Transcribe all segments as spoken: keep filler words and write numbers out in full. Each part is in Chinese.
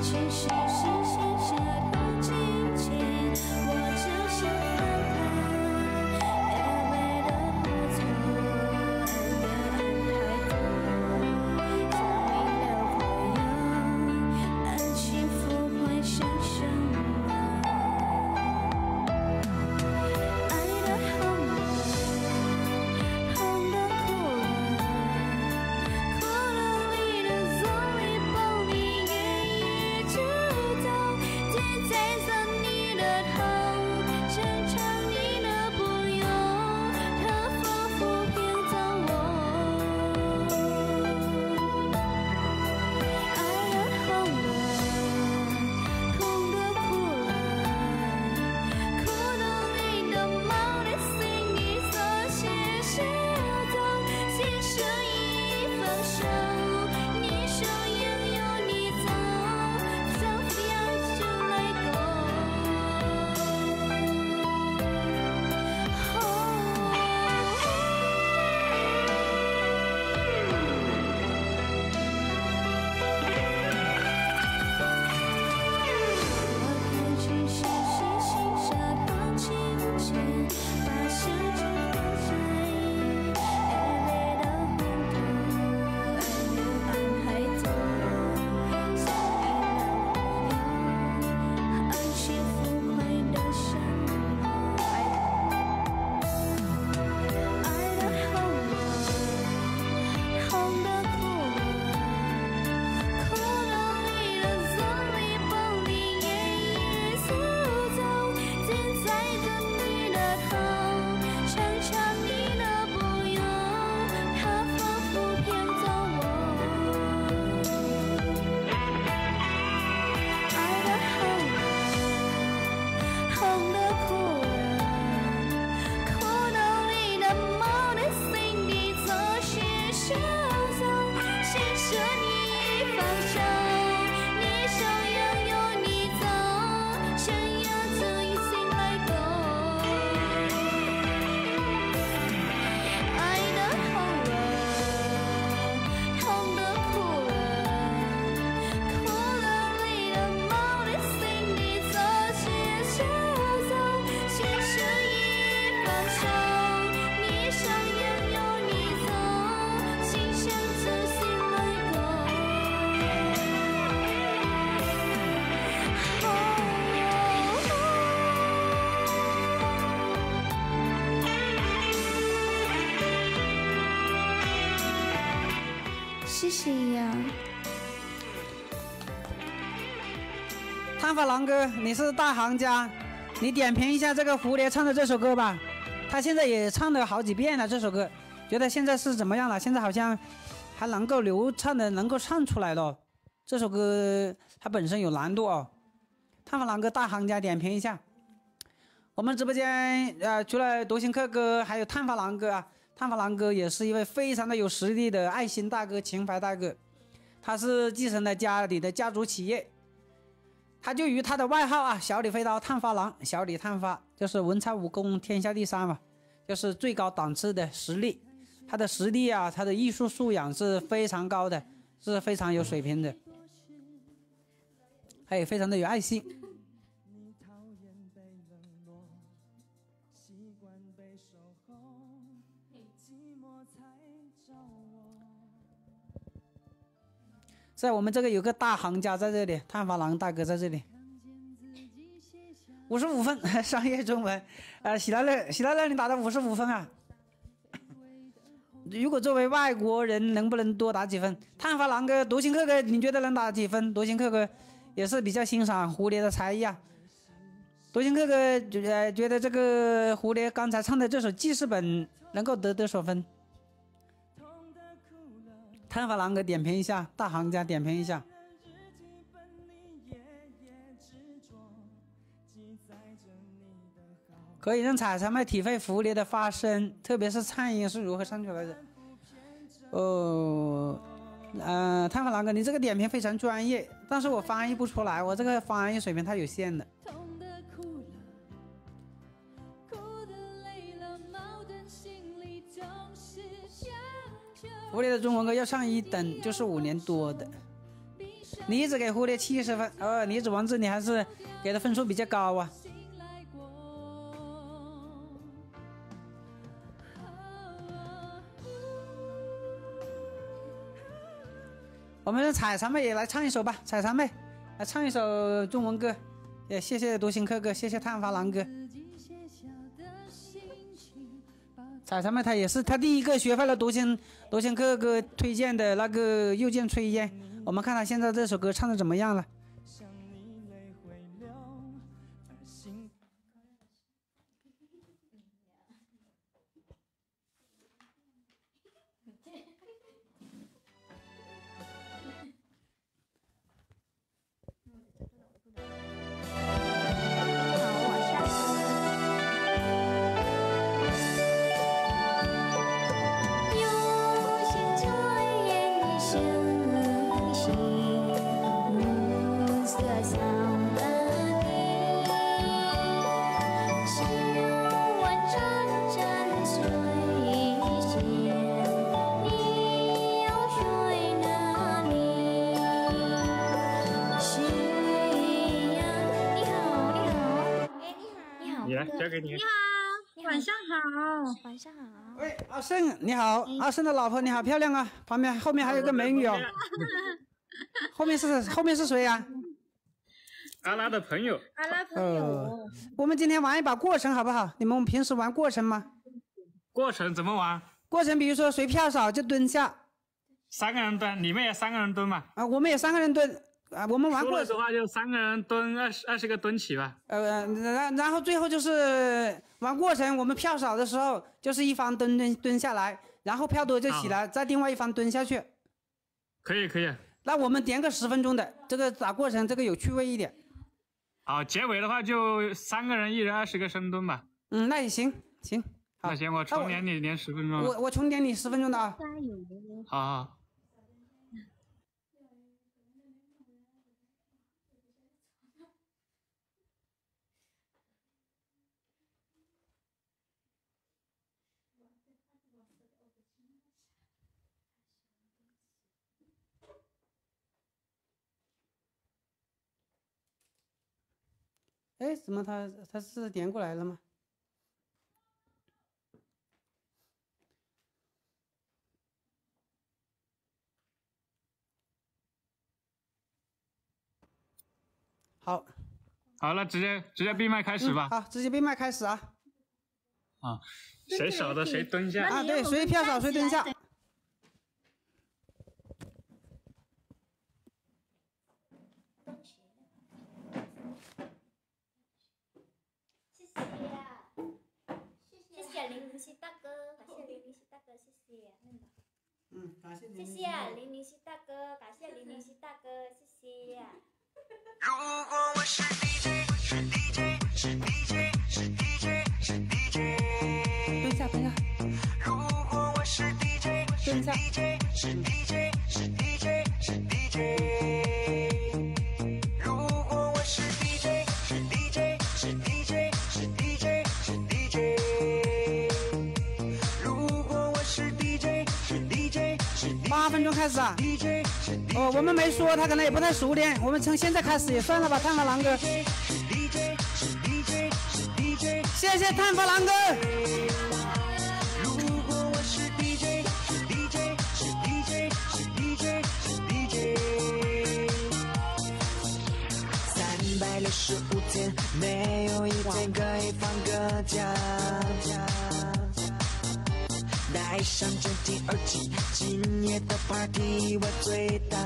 谢谢呀。 探法郎哥，你是大行家，你点评一下这个蝴蝶唱的这首歌吧。他现在也唱了好几遍了这首歌，觉得现在是怎么样了？现在好像还能够流畅的能够唱出来了。这首歌它本身有难度哦。探法郎哥大行家点评一下。我们直播间呃，除了独行客哥，还有探法郎哥啊。探法郎哥也是一位非常的有实力的爱心大哥、情怀大哥。他是继承了家里的家族企业，他就与他的外号啊，小李飞刀探发郎，小李探发就是文采武功天下第三嘛，就是最高档次的实力。他的实力啊，他的艺术素养是非常高的，是非常有水平的，还有非常的有爱心。在我们这个有个大行家在这里，探发郎大哥在这里，五十五分商业中文，呃，喜来乐，喜来乐你打的五十五分啊！如果作为外国人，能不能多打几分？探发郎哥、独行客哥，你觉得能打几分？独行客哥也是比较欣赏蝴蝶的才艺啊。独行客哥呃觉得这个蝴蝶刚才唱的这首记事本能够得多少分？探法郎哥点评一下，大行家点评一下。可以让彩彩妹体会蝴蝶的发声，特别是颤音是如何唱出来的。哦，呃，探法郎哥，你这个点评非常专业，但是我翻译不出来，我这个翻译水平太有限了。蝴蝶的中文歌要上一等就是五年多的。 李子给蝴蝶七十分，哦，李子王子你还是给的分数比较高啊。我们的彩茶妹也来唱一首吧，彩茶妹来唱一首中文歌，也谢谢独行客哥，谢谢探花郎哥。彩茶妹她也是，她第一个学会了独行独行客哥推荐的那个又见炊烟，我们看她现在这首歌唱的怎么样了。 交给你。你好，晚上好，晚上好。 喂，阿胜，你好，嗯、阿胜的老婆，你好漂亮啊！旁边后面还有个美女哦。后面是后面是谁呀、啊？ 阿拉的朋友。 阿拉朋友、呃。 我们今天玩一把过程好不好？你们平时玩过程吗？ 过程怎么玩？ 过程比如说谁票少就蹲下。 三个人蹲，你们也三个人蹲嘛？ 啊，我们也三个人蹲。啊，我们玩过的话就三个人蹲二十二十个蹲起吧。 呃，然然后最后就是玩过程，我们票少的时候就是一方蹲蹲蹲下来，然后票多就起来，啊、再另外一方蹲下去。 可以可以。 那我们点个十分钟的，这个打过程这个有趣味一点。 好，结尾的话就三个人一人二十个深蹲吧。 嗯，那也行行。好， 那行，我重点你连十分钟。 我我重点你十分钟的啊。 好好。 哎，怎么他他是点过来了吗？好， 好了，直接直接闭麦开始吧。 嗯、好，直接闭麦开始啊。 啊，谁少的谁蹲下。 啊，对，谁票少谁蹲下。 林林夕大哥，感谢林林夕大哥，谢谢。 嗯，感谢林。谢谢林林夕大哥，感谢林林夕大哥，谢谢。 如果我是 D J， 是 D J， 是 D J， 是 D J， 是 D J。 蹲下，蹲下。 如果我是 D J， 是 D J， 是 D J， 是 D J， 是 D J。如果我是 D J， 是 D J， 是 D J， 是 D J， 是 D J。 八分钟开始啊！哦，我们没说，他可能也不太熟练。我们从现在开始也算了吧，探花郎哥。谢谢探花郎哥。 三百六十五天，没有一天可以放个假。带上监听耳机，今夜的 party 我最大。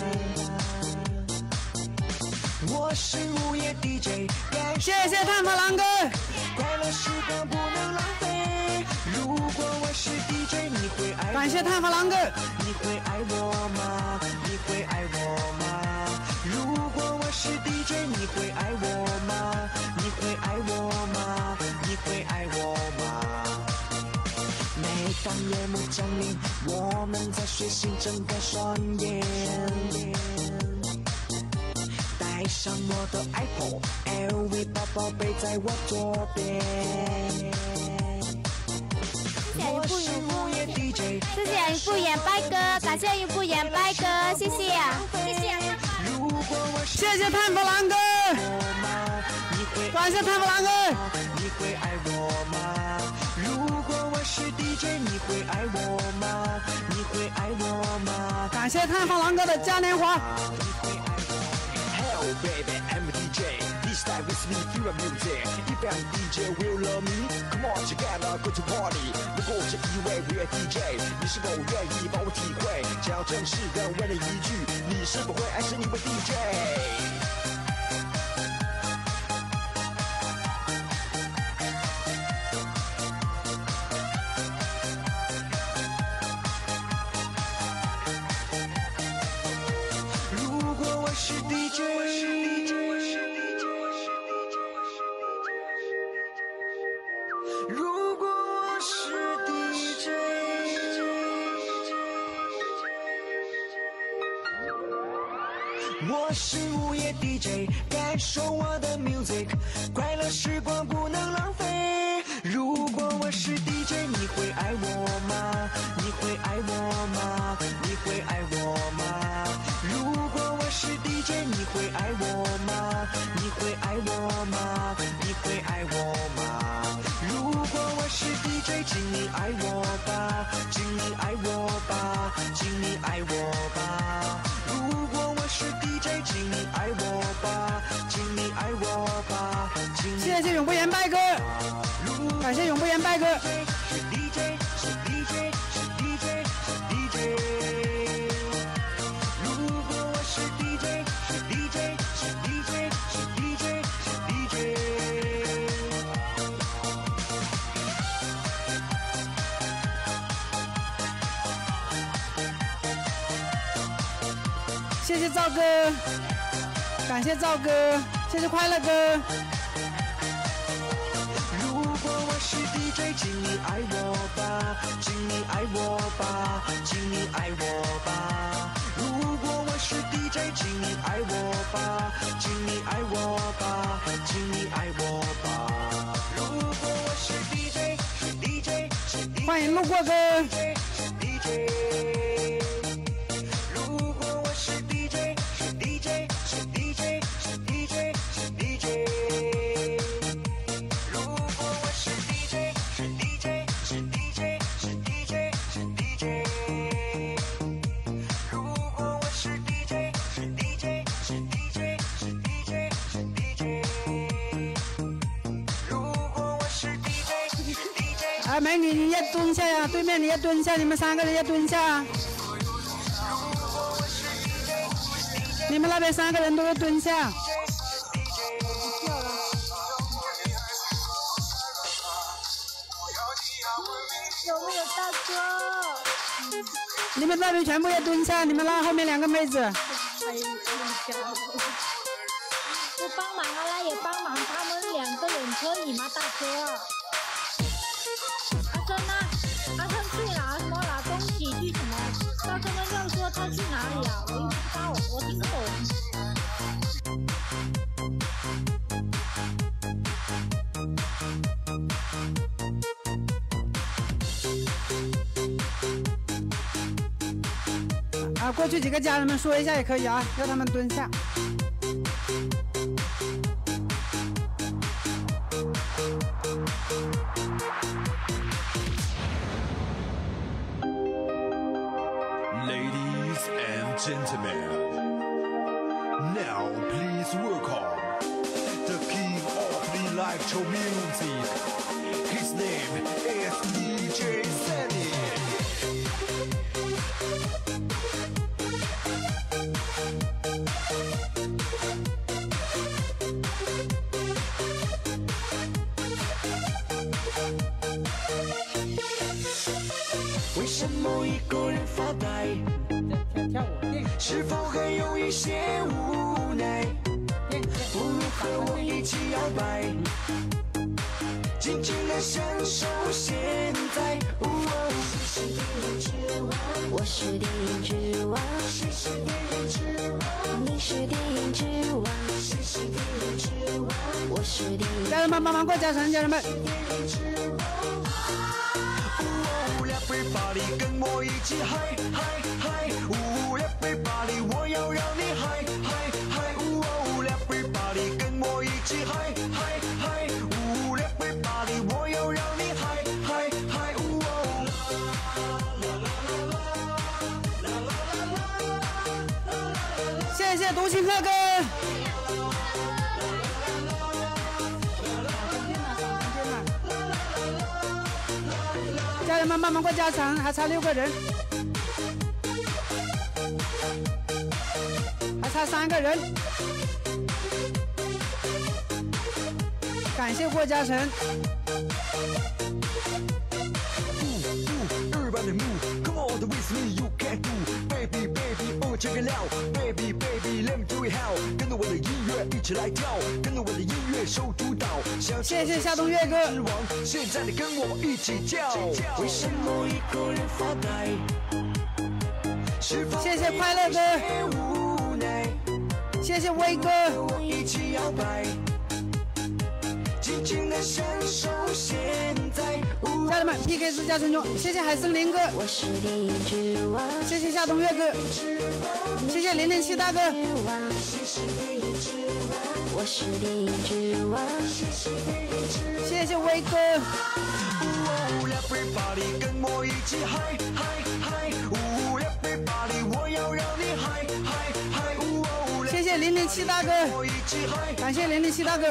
我是午夜 D J， 谢谢探花郎哥。 快乐时光不能浪费。如果我是 D J， 你会爱我？ 感谢探花郎哥。 你会爱我吗？你会爱我吗？如果我是 D J， 你会爱我吗？你会爱我吗？你会爱我吗？每当夜幕降临，我们在睡醒睁开双眼，带上我的 iPhone，L V 包包背在我左边。我是午夜 D J， 谢谢不言拜哥，感谢不言拜哥，谢谢，谢谢。 谢谢炭佛狼哥，感谢炭佛狼哥。 你会爱我吗？如果我是 D J， 你会爱我吗？你会爱我吗？ 感谢炭佛狼哥的嘉年华。 Hello baby, I'm a D J. This time with me, feel the music. If I'm D J, will love me? Come on, together go to party. 如果是一位 real D J， 你是否愿意帮我体会？只要正式的问了一句，你是否会爱上一位 D J？我是午夜 D J， 感受我的 music， 快乐时光不能浪费。如果我是 D J， 你会爱我吗？你会爱我吗？你会爱我吗？如果我是 D J， 你会爱我吗？你会爱我吗？你会爱我吗？如果我是 D J， 请你爱我吧，请你爱我吧，请你爱我吧。如果我是 D J， 请你爱我吧，请你爱我吧，请你谢谢永不言拜哥，感谢永不言拜哥。 是 D J， 是 D J， 是 D J， 是 D J。如果我是 D J， 是 D J， 是 D J， 是 D J， 是 D J。 谢谢赵哥，感谢赵哥，谢谢快乐哥。 如果我是 D J， 请你爱我吧，请你爱我吧，请你爱我吧。如果我是 D J， 请你爱我吧，请你爱我吧，请你爱我吧。如果我是 D J， 是 D J， 是 D J， 欢迎路过哥。 是 D J。如果我是 D J， 是 D J， 是 D J， 是 D J， 是 D J。如果我是 D J， 是 D J， 是 D J， 是 D J， 是 D J。如果我是 D J， 是 D J， 是 D J， 是 D J， 是 D J。如果我是 D J， 是 D J。 哎，美女你也蹲下呀，对面你也蹲下，你们三个人也蹲下。你们那边三个人都要蹲下。 有没有大哥？ 你们那边全部要蹲下，你们那后面两个妹子。 不帮忙啊，那也帮忙，他们两个人可以吗，大哥？阿珍呢？阿珍去拿什么？拿东西去什么？大哥们又说他去哪里啊？我又不知道，我听不懂。 啊，过去几个家人们说一下也可以啊，让他们蹲下。 Ladies and gentlemen, now please welcome the king of the electro music. His name is D J Sunny. 为什么一个人发呆？是否还有一些无奈？不如和我一起摇摆，尽情的享受现在。 我是电影之王，谁是电影之王？你是电影之王，谁是电影之王？我是电影。 家人们帮忙过加成，家人们。 Everybody 跟我一起嗨嗨嗨！呜 ，Everybody 我要让你嗨嗨谢独行客哥。家人们慢慢过加成，还差六个人，还差三个人。感谢过加成。 Everybody move, come on with me, you can do, baby baby, oh check it out, baby baby, let me do it how， 跟着我的音乐一起来跳，跟着我的音乐收主导。 谢谢夏冬月哥。 现在你跟我一起叫，为什么一个人发呆？ 谢谢快乐哥。谢谢威哥。 一起摇摆。尽情的享受现在。 家人们 P K 是加成中，谢谢海森林哥，谢谢夏冬月哥，谢谢零零七大哥，谢谢威哥。 Everybody 跟我一起嗨嗨嗨 Everybody 我要让你嗨嗨嗨。 谢谢零零七大哥，感谢零零七大哥。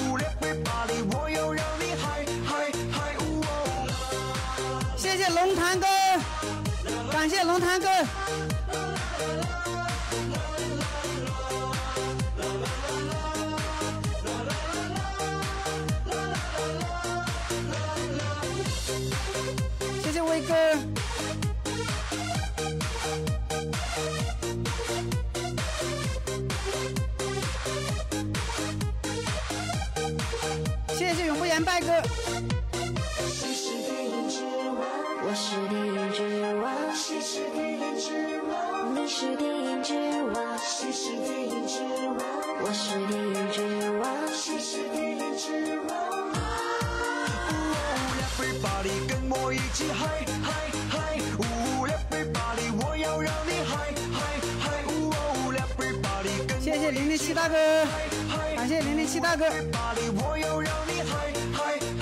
谢谢龙潭哥，感谢龙潭哥。谢谢威哥。谢谢永不言败哥。 我是电影之王，谁是电影之王？你是电影之王，谁是电影之王？我是电影之王，谁是电影之王 ？Everybody 跟我一起嗨嗨嗨 ！Everybody 我要让你嗨嗨嗨 ！Everybody 跟谢谢零零七大哥，感谢零零七大哥。 我要让你嗨嗨嗨！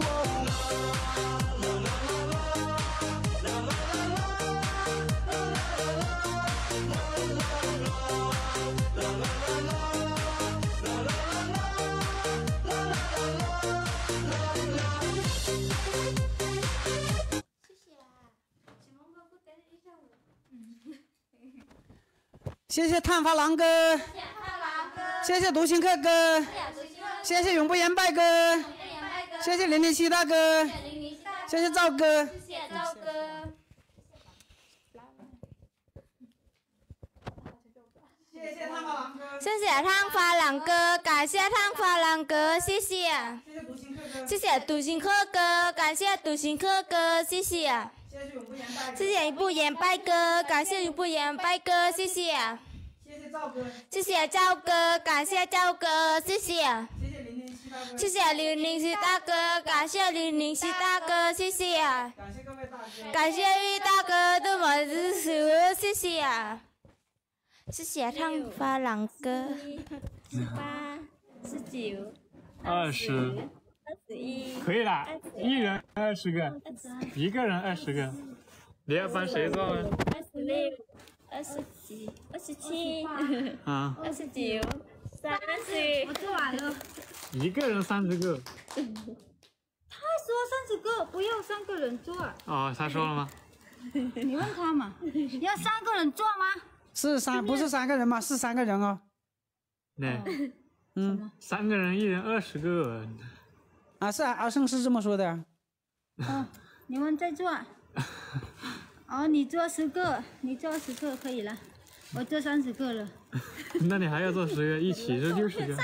谢谢探发狼哥，谢谢独行客哥，谢谢永不言败哥，谢谢零零七大哥，谢谢赵哥， 谢谢赵哥， 谢谢探发狼哥， 谢谢探发狼哥，感谢探发狼哥，谢谢，谢谢独行客哥，感谢独行客哥，谢谢。谢谢永不言败哥，感谢永不言败哥，谢谢。 谢谢赵哥， 谢谢赵哥，感谢赵哥，谢谢。谢谢零零七大哥，感谢零零七大哥，谢谢。 感谢各位大哥， 感谢玉大哥对我支持，谢谢。谢谢探发狼哥。十八、十九、 二十。可以啦，一人二十个，一个人二十个。你要帮谁做啊？ 二十六、二十几、二十七、 啊， 二十九、三十。 我做完了。 一个人三十个。 他说三十个，不要三个人做。 哦，他说了吗？ 你问他嘛，要三个人做吗？ 是三，不是三个人吗？是三个人哦。 对， 嗯， 三个人，一人二十个。 啊，是啊，阿胜是这么说的。 哦，你们再做。哦，你做十个，你做十个可以了，我做三十个了。 那你还要做十个，一起是六十个。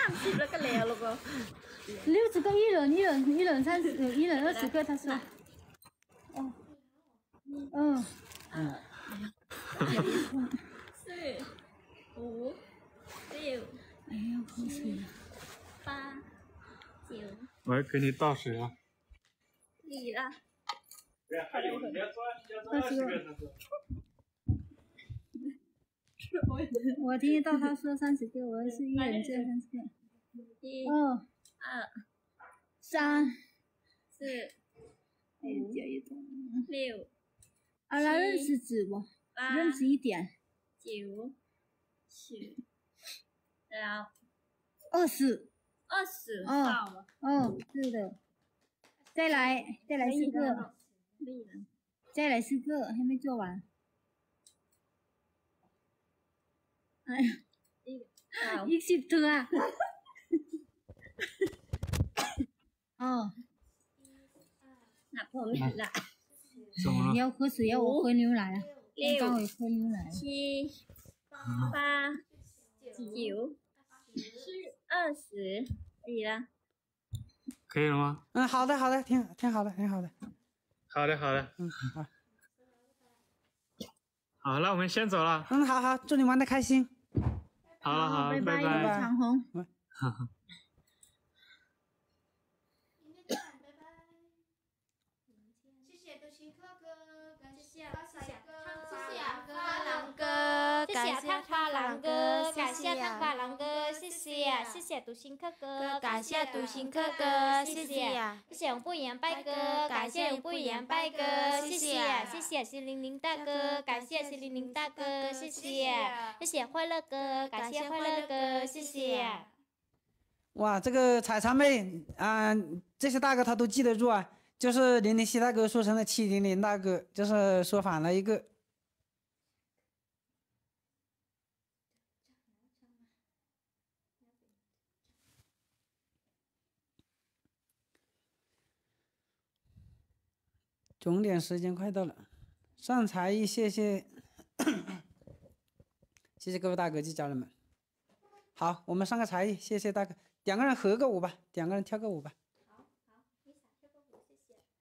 六十个，一人一人一人三十个，一人二十个，他说。哦。嗯。嗯。 四、五、六。 哎呀，口水了。 八、九。 我要给你倒水啊。 你了。 对啊，还有你要做要做二十个。 我听到他说三十个，我是一人做三十个。 一、 二、 二、 三、 四、 五、 六。 啊，他认识字不？认识一点。 九、十、 了。 二十。 二十。 哦。哦，是的。再来，再来四个。再来四个，还没做完。哎呀，一十ตัว 哦， 那ผมผิดละ你要喝水，要我喝牛奶啊？刚我喝牛奶。 七、八、九、十、二十，可以了。 可以了吗？ 嗯，好的，好的，挺挺好的，挺好的。 好的，好的。 嗯，好。 好，那我们先走了。 嗯，好好，祝你玩的开心。 好了，好， 拜拜拜，长虹。 感谢汤发郎哥，感谢汤发郎哥，谢谢，谢谢独行客哥，感谢独行客哥，谢谢，谢谢永不言拜哥，感谢永不言拜哥，谢谢，谢谢西零零大哥，感谢西零零大哥，谢谢，谢谢欢乐哥，感谢欢乐哥，谢谢。 哇，这个彩茶妹啊、呃，这些大哥他都记得住啊，就是零零七大哥说成了七零零大哥，就是说反了一个。终点时间快到了，上才艺，谢谢，谢谢各位大哥及家人们。好，我们上个才艺，谢谢大哥，两个人合个舞吧，两个人跳个舞吧。